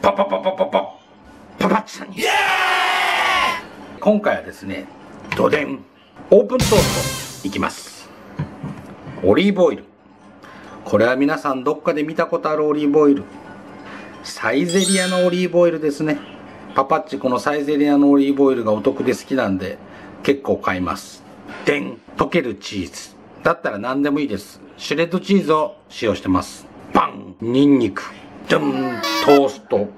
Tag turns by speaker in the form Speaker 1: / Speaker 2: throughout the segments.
Speaker 1: パパパパパパパパッチさんに今回はですね、どでんオープントーストいきます。オリーブオイル、これは皆さんどっかで見たことあるオリーブオイル、サイゼリヤのオリーブオイルですね。パパッチこのサイゼリヤのオリーブオイルがお得で好きなんで結構買います。でん、溶けるチーズだったら何でもいいです。シュレッドチーズを使用してます。パン、ニンニク、ドン、トースト、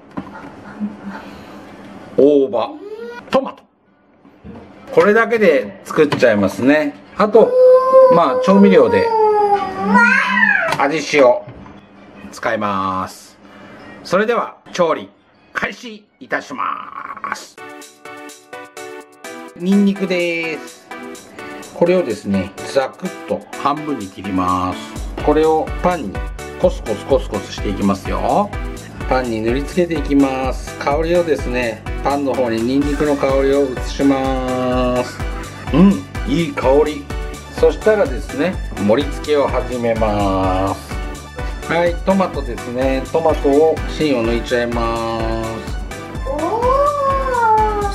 Speaker 1: 大葉、トマト、これだけで作っちゃいますね。あとまあ調味料で味塩使います。それでは調理開始いたします。ニンニクです。これをですねザクッと半分に切ります。これをパンにコスコスコスコスしていきますよ。パンに塗りつけていきます。香りをですねパンの方にニンニクの香りを移します。いい香り。そしたらですね盛り付けを始めます。はい、トマトですね。トマトを芯を抜いちゃいます。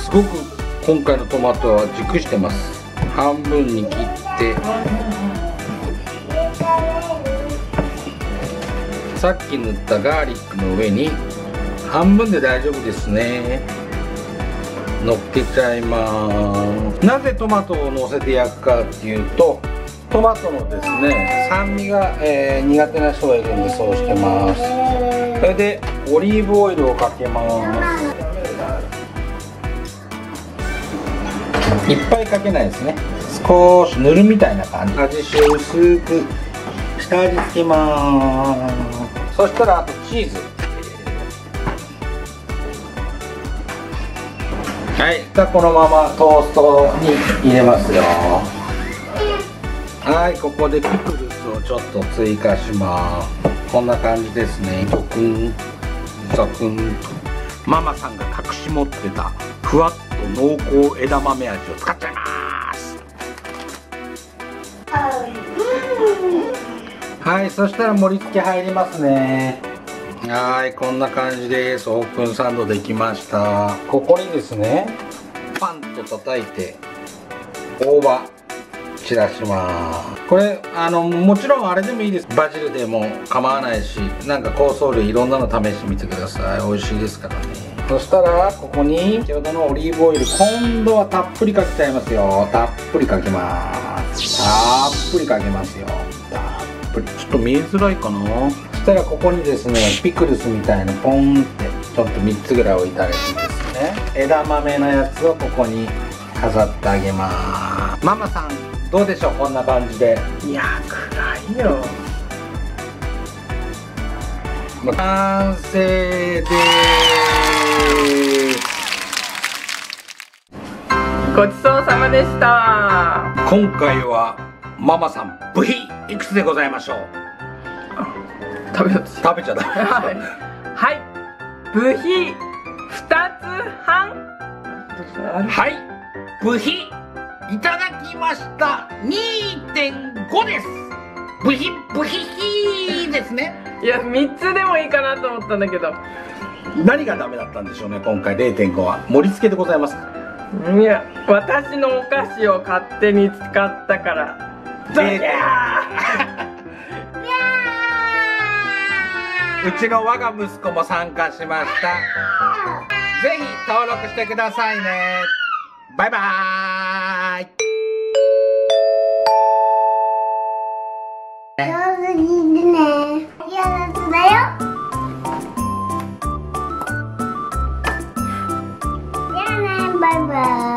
Speaker 1: すごく今回のトマトは熟してます。半分に切ってさっき塗ったガーリックの上に半分で大丈夫ですね乗っけちゃいます。なぜトマトを乗せて焼くかっていうと、トマトのですね酸味が、苦手な人がいるんでそうしてます。それでオリーブオイルをかけます。いっぱいかけないですね。少し塗るみたいな感じ。味塩薄く下味つけます。そしたらあとチーズ、はい、このままトーストに入れますよ。はい、ここでピクルスをちょっと追加します。こんな感じですね。ドクンザクンとママさんが隠し持ってたふわっと濃厚枝豆味を使っちゃいます。はい、そしたら盛り付け入りますね。はい、こんな感じです。オープンサンドできました。ここにですねパンと叩いて大葉散らします。これもちろんあれでもいいです。バジルでも構わないし、なんか香草類いろんなの試してみてください。美味しいですからね。そしたらここに先ほどのオリーブオイル今度はたっぷりかけちゃいますよ。たっぷりかけます。たっぷりかけますよ。たっぷり。ちょっと見えづらいかな。そしたらここにですねピクルスみたいなポンってちょっと3つぐらい置いてあるんですね。枝豆のやつをここに飾ってあげます。ママさんどうでしょう、こんな感じで。いや暗いよ。完成です。
Speaker 2: ごちそうさまでした。
Speaker 1: 今回はママさん部費いくつでございましょう。
Speaker 2: 食べようと
Speaker 1: 食べちゃダメ。
Speaker 2: はい、部費2つ半。
Speaker 1: はい、部費いただきました。 2.5 です。部費ですね。
Speaker 2: いや3つでもいいかなと思ったんだけど、
Speaker 1: 何がダメだったんでしょうね。今回 0.5 は盛り付けでございます。
Speaker 2: いや私のお菓子を勝手に使ったから
Speaker 1: うちの我が息子も参加しました。ぜひ登録してくださいね。バイバーイ。
Speaker 3: 上手にいるね。やつだよ。じゃあね、バイバイ。